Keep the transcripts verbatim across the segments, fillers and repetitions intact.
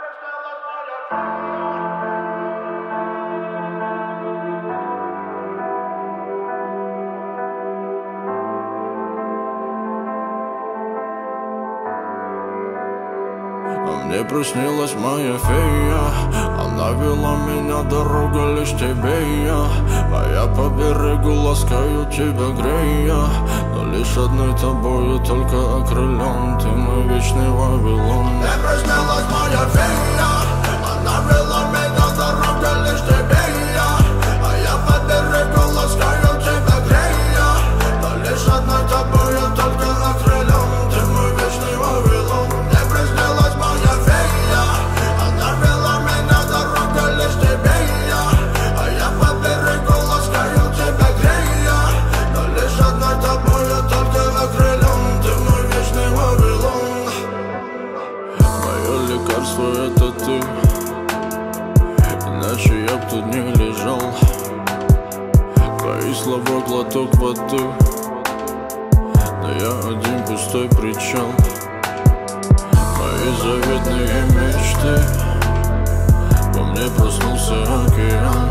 Мне приснилась моя фея, она вела меня, дорога лишь тебе и я. А я по берегу ласкаю тебя, грея, но лишь одной тобою только окрылен. Ты мой вечный Вавилон. Мне приснилась моя фея, она вела меня, дорога лишь тебе и я. А я по берегу ласкаю тебя, грея, но лишь одной тобою только окрылен. Ты мой вечный Вавилон. Мне приснилась моя фея, она вела меня, дорога лишь тебе и я. А я по берегу ласкаю тебя, грея, но лишь одной тобою только окрылен. Ты мой вечный Вавилон. Мое лекарство — это ты, иначе я б тут не лежал. Твои слова — глоток воды, но я один пустой причал. Мои заветные мечты, во мне проснулся океан.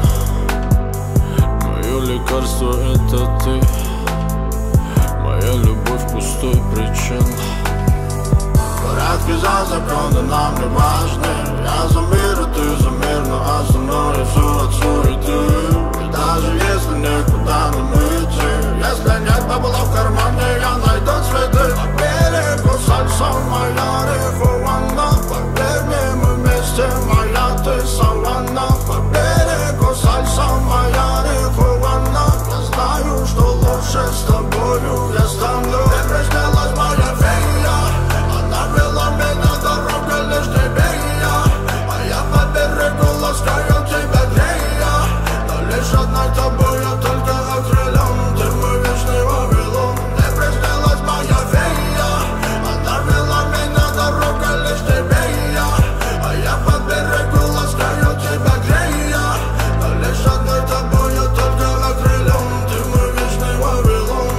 Мое лекарство — это ты, моя любовь — пустой причал. Порядки за законы нам не важны. Я за мир, и ты за мир, но остальное все от суеты. И даже если никуда нам идти, если нет бабла в кармане, я найду цветы. По берегу сальса, моя рихуана. Поверь мне, мы вместе, моя ты саванна. По берегу сальса, моя рихуана. Я знаю, что лучше с тобою я стану. Мне приснилась моя фея, она вела меня, дорога лишь тебе и я. А я по берегу ласкаю тебя, грея, но лишь одной тобою только окрылен. Ты мой вечный Вавилон. Мне приснилась моя фея, она вела меня, дорога лишь тебе и я. А я по берегу ласкаю тебя, грея, но лишь одной тобою только окрылен. Ты мой вечный Вавилон.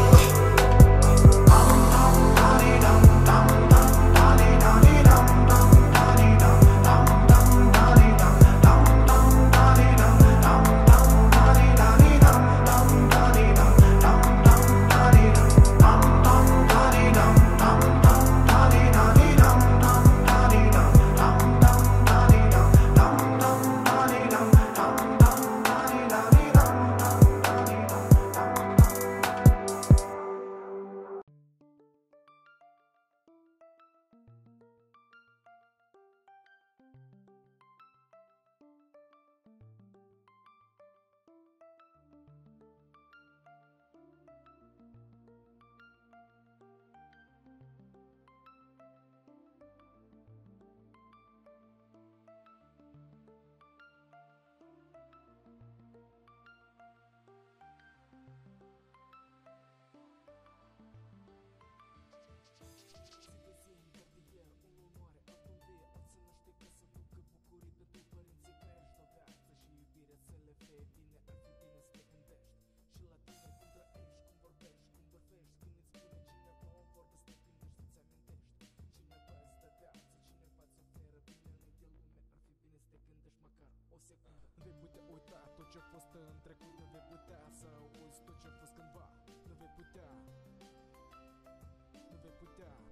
Nu vei putea uita tot ce-a fost în trecut. Nu vei putea să uiți tot ce-a fost cândva. Nu vei putea, nu vei putea